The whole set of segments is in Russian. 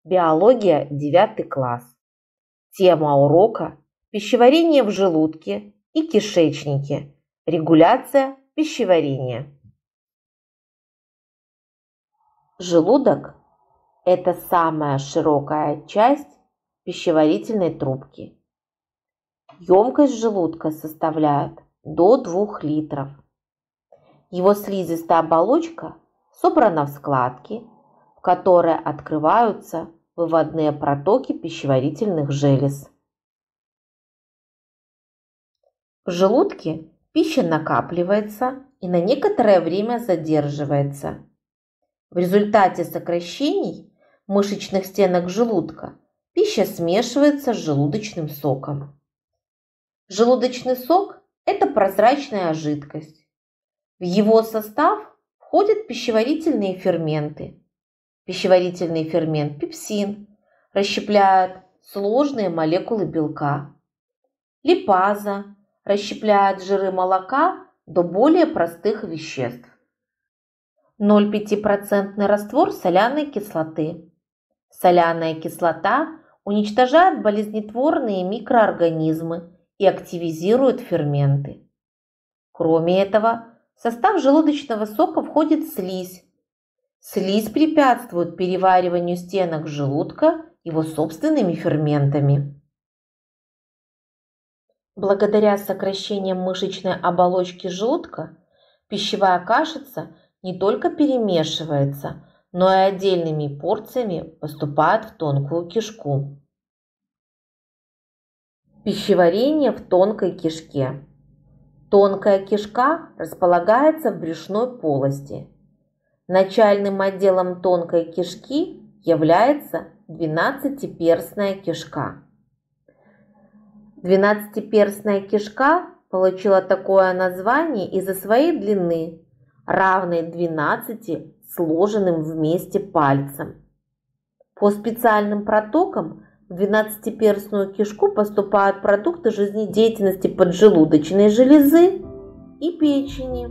Биология, 9 класс. Тема урока – пищеварение в желудке и кишечнике. Регуляция пищеварения. Желудок – это самая широкая часть пищеварительной трубки. Емкость желудка составляет до 2 литров. Его слизистая оболочка собрана в складки, в которые открываются выводные протоки пищеварительных желез. В желудке пища накапливается и на некоторое время задерживается. В результате сокращений мышечных стенок желудка пища смешивается с желудочным соком. Желудочный сок – это прозрачная жидкость. В его состав входят пищеварительные ферменты. Пищеварительный фермент пепсин расщепляет сложные молекулы белка. Липаза расщепляет жиры молока до более простых веществ. 0,5% раствор соляной кислоты. Соляная кислота уничтожает болезнетворные микроорганизмы и активизирует ферменты. Кроме этого, в состав желудочного сока входит слизь. Слизь препятствует перевариванию стенок желудка его собственными ферментами. Благодаря сокращениям мышечной оболочки желудка пищевая кашица не только перемешивается, но и отдельными порциями поступает в тонкую кишку. Пищеварение в тонкой кишке. Тонкая кишка располагается в брюшной полости. Начальным отделом тонкой кишки является двенадцатиперстная кишка. Двенадцатиперстная кишка получила такое название из-за своей длины, равной 12 сложенным вместе пальцам. По специальным протокам в двенадцатиперстную кишку поступают продукты жизнедеятельности поджелудочной железы и печени.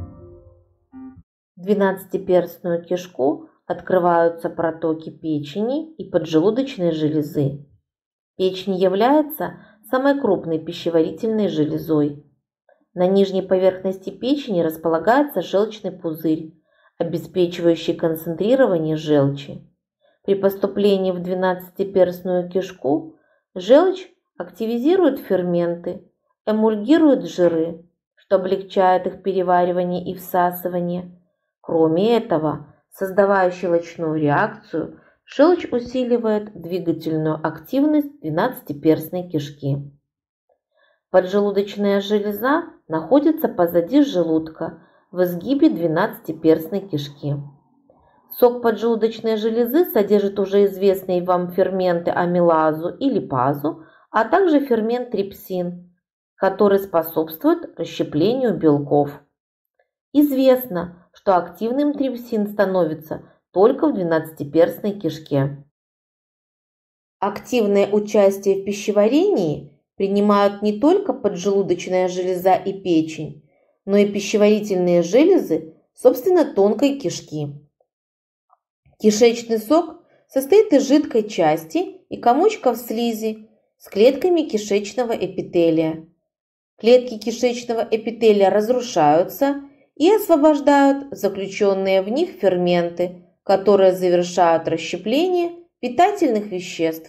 В двенадцатиперстную кишку открываются протоки печени и поджелудочной железы. Печень является самой крупной пищеварительной железой. На нижней поверхности печени располагается желчный пузырь, обеспечивающий концентрирование желчи. При поступлении в двенадцатиперстную кишку желчь активизирует ферменты, эмульгирует жиры, что облегчает их переваривание и всасывание. Кроме этого, создавая щелочную реакцию, желчь усиливает двигательную активность двенадцатиперстной кишки. Поджелудочная железа находится позади желудка в изгибе двенадцатиперстной кишки. Сок поджелудочной железы содержит уже известные вам ферменты амилазу и липазу, а также фермент трипсин, который способствует расщеплению белков. Известно, что активным трипсин становится только в двенадцатиперстной кишке. Активное участие в пищеварении принимают не только поджелудочная железа и печень, но и пищеварительные железы, собственно, тонкой кишки. Кишечный сок состоит из жидкой части и комочков слизи с клетками кишечного эпителия. Клетки кишечного эпителия разрушаются и освобождают заключенные в них ферменты, которые завершают расщепление питательных веществ.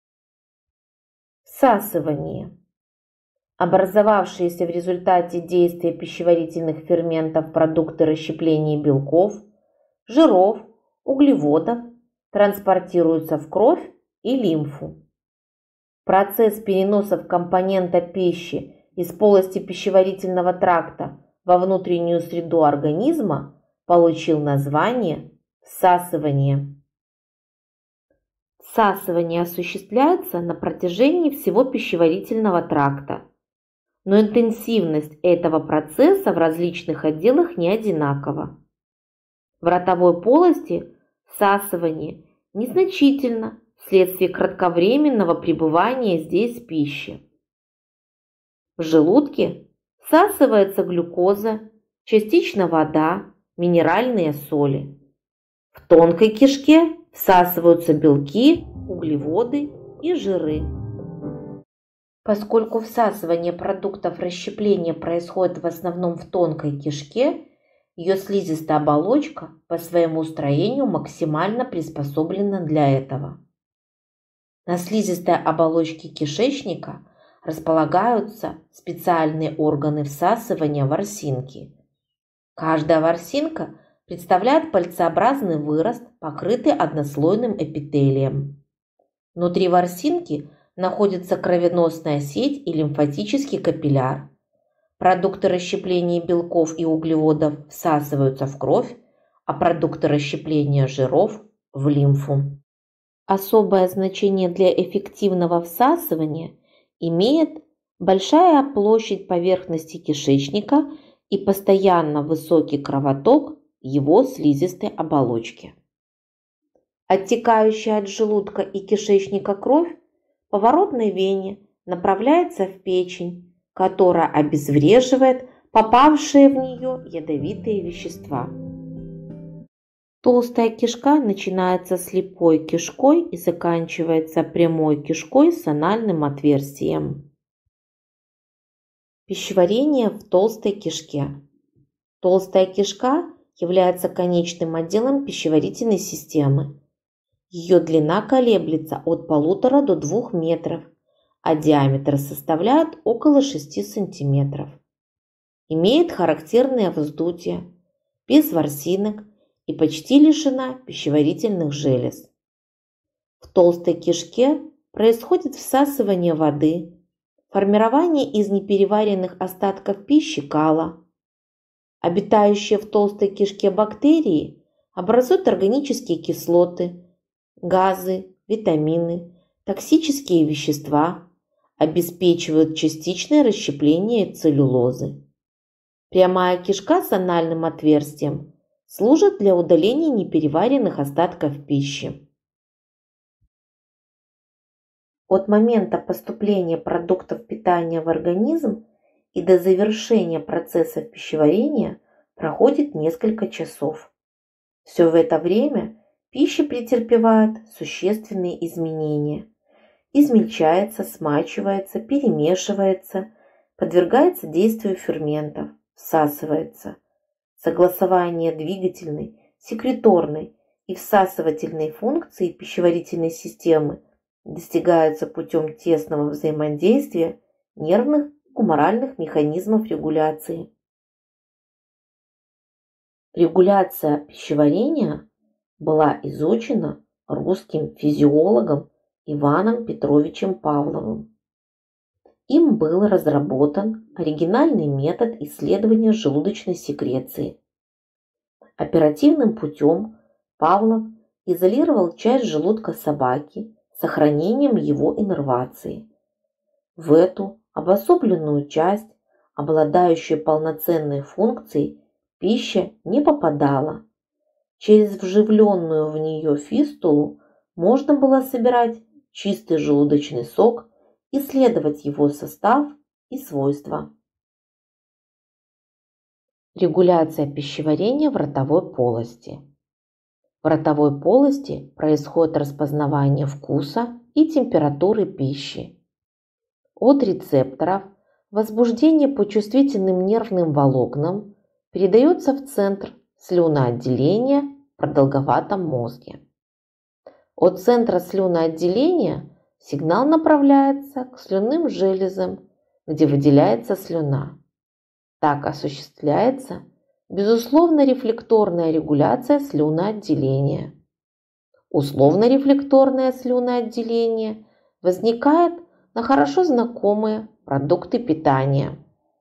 Всасывание. Образовавшиеся в результате действия пищеварительных ферментов продукты расщепления белков, жиров, углеводов транспортируются в кровь и лимфу. Процесс переноса компонента пищи из полости пищеварительного тракта во внутреннюю среду организма получил название всасывание. Всасывание осуществляется на протяжении всего пищеварительного тракта, но интенсивность этого процесса в различных отделах не одинакова. В ротовой полости всасывание незначительно вследствие кратковременного пребывания здесь пищи. В желудке всасывается глюкоза, частично вода, минеральные соли. В тонкой кишке Всасываются белки, углеводы и жиры. Поскольку всасывание продуктов расщепления происходит в основном в тонкой кишке, ее слизистая оболочка по своему строению максимально приспособлена для этого. На слизистой оболочке кишечника располагаются специальные органы всасывания ворсинки. Каждая ворсинка представляет пальцеобразный вырост, покрытый однослойным эпителием. Внутри ворсинки находится кровеносная сеть и лимфатический капилляр. Продукты расщепления белков и углеводов всасываются в кровь, а продукты расщепления жиров – в лимфу. Особое значение для эффективного всасывания имеет большая площадь поверхности кишечника и постоянно высокий кровоток его слизистой оболочки. Оттекающая от желудка и кишечника кровь по поворотной вене направляется в печень, которая обезвреживает попавшие в нее ядовитые вещества. Толстая кишка начинается слепой кишкой и заканчивается прямой кишкой с анальным отверстием. Пищеварение в толстой кишке. Толстая кишка является конечным отделом пищеварительной системы. Ее длина колеблется от 1,5 до 2 метров, а диаметр составляет около 6 сантиметров. Имеет характерное вздутие, без ворсинок и почти лишена пищеварительных желез. В толстой кишке происходит всасывание воды, формирование из непереваренных остатков пищи кала. Обитающие в толстой кишке бактерии образуют органические кислоты, газы, витамины, токсические вещества, обеспечивают частичное расщепление целлюлозы. Прямая кишка с анальным отверстием служит для удаления непереваренных остатков пищи. От момента поступления продуктов питания в организм и до завершения процессов пищеварения проходит несколько часов. Все в это время пища претерпевает существенные изменения. Измельчается, смачивается, перемешивается, подвергается действию ферментов, всасывается. Согласование двигательной, секреторной и всасывательной функций пищеварительной системы достигается путем тесного взаимодействия нервных и гуморальных механизмов регуляции. Регуляция пищеварения была изучена русским физиологом Иваном Петровичем Павловым. Им был разработан оригинальный метод исследования желудочной секреции. Оперативным путем Павлов изолировал часть желудка собаки с сохранением его иннервации. В эту обособленную часть, обладающую полноценной функцией, пища не попадала. Через вживленную в нее фистулу можно было собирать чистый желудочный сок, исследовать его состав и свойства. Регуляция пищеварения в ротовой полости. В ротовой полости происходит распознавание вкуса и температуры пищи. От рецепторов возбуждение по чувствительным нервным волокнам передается в центр слюноотделения в продолговатом мозге. От центра слюноотделения сигнал направляется к слюнным железам, где выделяется слюна. Так осуществляется безусловно-рефлекторная регуляция слюноотделения. Условно-рефлекторное слюноотделение возникает на хорошо знакомые продукты питания.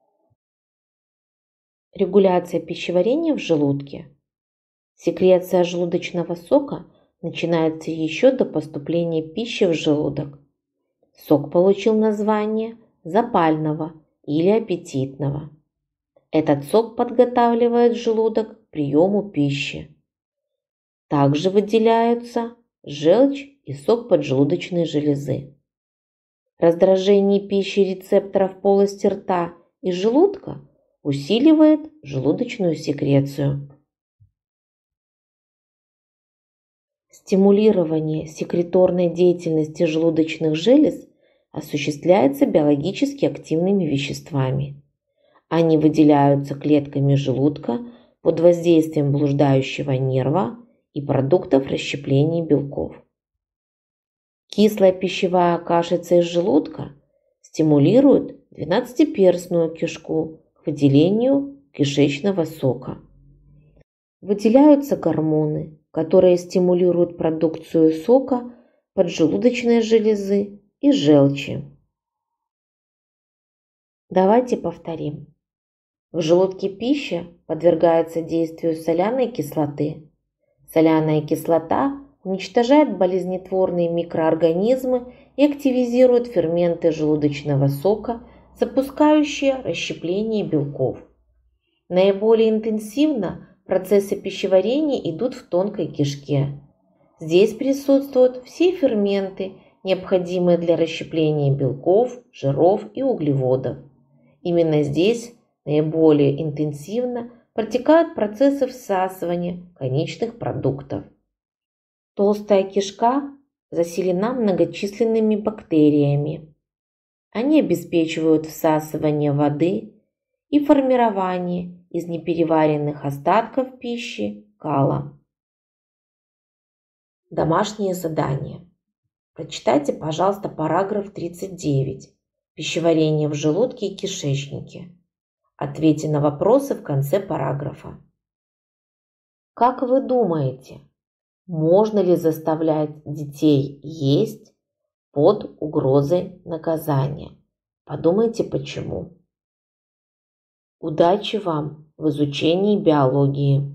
Регуляция пищеварения в желудке. Секреция желудочного сока начинается еще до поступления пищи в желудок. Сок получил название запального или аппетитного. Этот сок подготавливает желудок к приему пищи. Также выделяются желчь и сок поджелудочной железы. Раздражение пищи рецепторов полости рта и желудка усиливает желудочную секрецию. Стимулирование секреторной деятельности желудочных желез осуществляется биологически активными веществами. Они выделяются клетками желудка под воздействием блуждающего нерва и продуктов расщепления белков. Кислая пищевая кашица из желудка стимулирует двенадцатиперстную кишку к выделению кишечного сока. Выделяются гормоны, которые стимулируют продукцию сока поджелудочной железы и желчи. Давайте повторим. В желудке пища подвергается действию соляной кислоты. Соляная кислота уничтожает болезнетворные микроорганизмы и активизирует ферменты желудочного сока, запускающие расщепление белков. Наиболее интенсивно процессы пищеварения идут в тонкой кишке. Здесь присутствуют все ферменты, необходимые для расщепления белков, жиров и углеводов. Именно здесь наиболее интенсивно протекают процессы всасывания конечных продуктов. Толстая кишка заселена многочисленными бактериями. Они обеспечивают всасывание воды и формирование из непереваренных остатков пищи кала. Домашнее задание. Прочитайте, пожалуйста, параграф 39. Пищеварение в желудке и кишечнике. Ответьте на вопросы в конце параграфа. Как вы думаете, можно ли заставлять детей есть под угрозой наказания? Подумайте, почему. Удачи вам в изучении биологии!